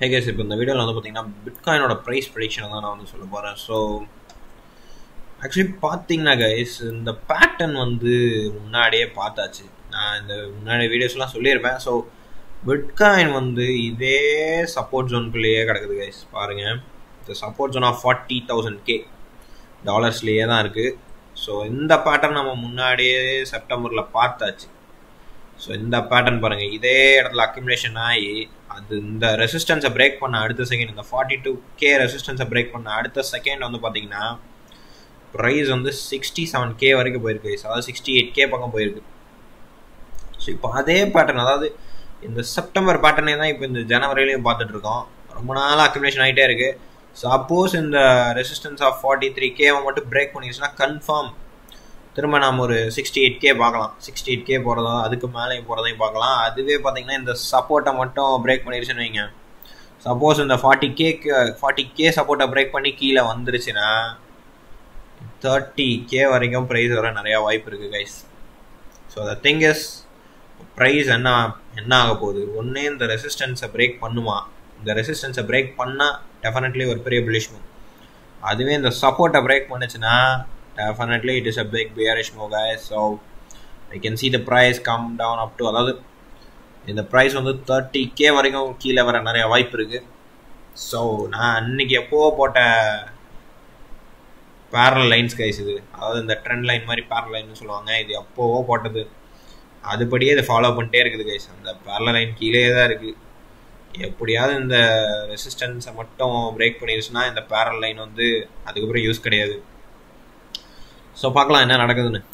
Hey guys, இப்போ இந்த வீடியோவில் வந்து பார்த்தீங்கன்னா பிட்காயினோட ப்ரைஸ் ப்ரெடிக்ஷன் தான் நான் வந்து சொல்ல போகிறேன். ஸோ ஆக்சுவலி பார்த்தீங்கன்னா கைஸ், இந்த பேட்டர்ன் வந்து முன்னாடியே பார்த்தாச்சு. நான் இந்த முன்னாடி வீடியோஸ்லாம் சொல்லியிருப்பேன். ஸோ பிட்காயின் வந்து இதே சப்போர்ட் ஜோனுக்குள்ளேயே கிடக்குது கைஸ். பாருங்கள், இந்த சப்போர்ட் ஜோன் ஆஃப் 40,000 டாலர்ஸ்லேயே தான் இருக்குது. ஸோ இந்த பேட்டர்ன் நம்ம முன்னாடியே செப்டம்பரில் பார்த்தாச்சு. ஸோ இந்த பேட்டர்ன் பாருங்கள், இதே இடத்துல அக்யூமுலேஷன் ஆகி அது இந்த ரெசிஸ்டன்ஸை பிரேக் பண்ண அடுத்த செகண்ட், இந்த 42K ரெசிஸ்டன்ஸை பிரேக் பண்ண அடுத்த செகண்ட் வந்து பார்த்தீங்கன்னா ப்ரைஸ் வந்து 67K வரைக்கும் போயிருக்கு. அதாவது 68K பக்கம் போயிருக்கு. ஸோ இப்போ அதே பேட்டர்ன், அதாவது இந்த செப்டம்பர் பேட்டர்னே தான் இப்போ இந்த ஜனவரிலையும் பார்த்துட்டு இருக்கோம். ரொம்ப நாளாக அக்யூமுலேஷன் ஆகிட்டே இருக்குது. சப்போஸ் இந்த ரெசிஸ்டன்ஸ் ஆஃப் 43K மட்டும் பிரேக் பண்ணிடுச்சுன்னா கன்ஃபார்ம் திரும்ப நம்ம ஒரு 68K பார்க்கலாம். 68K போகிறதா, அதுக்கு மேலேயும் போகிறதையும் பார்க்கலாம். அதுவே பார்த்தீங்கன்னா இந்த சப்போர்ட்டை மட்டும் பிரேக் பண்ணிடுச்சுன்னு வைங்க. சப்போஸ் இந்த 40K சப்போர்ட்டை பிரேக் பண்ணி கீழே வந்துருச்சுன்னா 30K வரைக்கும் ப்ரைஸ் வர நிறையா வாய்ப்பு இருக்குது guys. So the thing is, price என்ன ஆக போகுது? ஒன்றே இந்த ரெசிஸ்டன்ஸை பிரேக் பண்ணுமா? இந்த ரெசிஸ்டன்ஸை பிரேக் பண்ணால் டெஃபினெட்லி ஒரு பெரிய புல்லிஷ் மூவ். அதுவே இந்த சப்போர்ட்டை பிரேக் பண்ணுச்சுன்னா definitely it is a big bearish move guys. So I can see the price come down up to, அதாவது இந்த price வந்து 30K வரைக்கும் கீழே வர நிறைய வாய்ப்பு இருக்கு. ஸோ நான் அன்னைக்கு எப்போ போட்ட parallel lines guys, இது அதாவது இந்த ட்ரெண்ட் லைன் மாதிரி parallel லைன்னு சொல்லுவாங்க, இது எப்போவோ போட்டது. அதுபடியே இதை ஃபாலோ பண்ணிட்டே இருக்குது கைஸ். அந்த parallel லைன் கீழே தான் இருக்குது. எப்படியாவது இந்த ரெசிஸ்டன்ஸை மட்டும் பிரேக் பண்ணிடுச்சுன்னா இந்த parallel லைன் வந்து அதுக்கப்புறம் யூஸ் கிடையாது. ஸோ பார்க்கலாம் என்ன நடக்குதுன்னு.